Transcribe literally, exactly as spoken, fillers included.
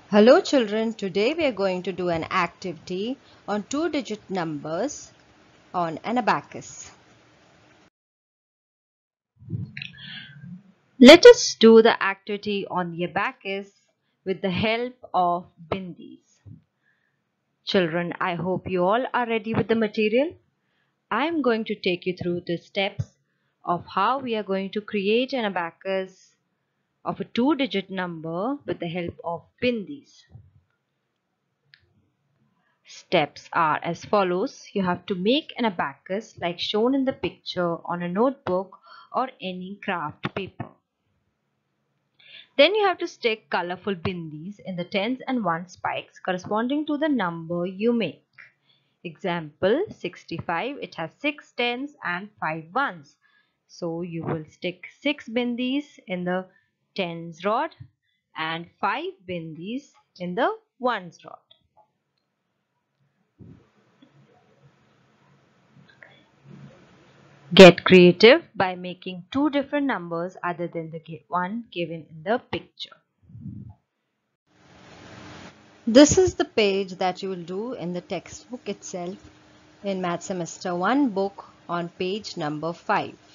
Hello children, today we are going to do an activity on two-digit numbers on an abacus. Let us do the activity on the abacus with the help of bindis. Children, I hope you all are ready with the material. I am going to take you through the steps of how we are going to create an abacus of a two-digit number with the help of bindis. Steps are as follows. You have to make an abacus like shown in the picture on a notebook or any craft paper. Then you have to stick colorful bindis in the tens and ones spikes corresponding to the number you make. Example sixty-five, it has six tens and five ones. So you will stick six bindis in the tens rod and five bindis in the ones rod. Get creative by making two different numbers other than the one given in the picture. This is the page that you will do in the textbook itself in Math Semester one book on page number five.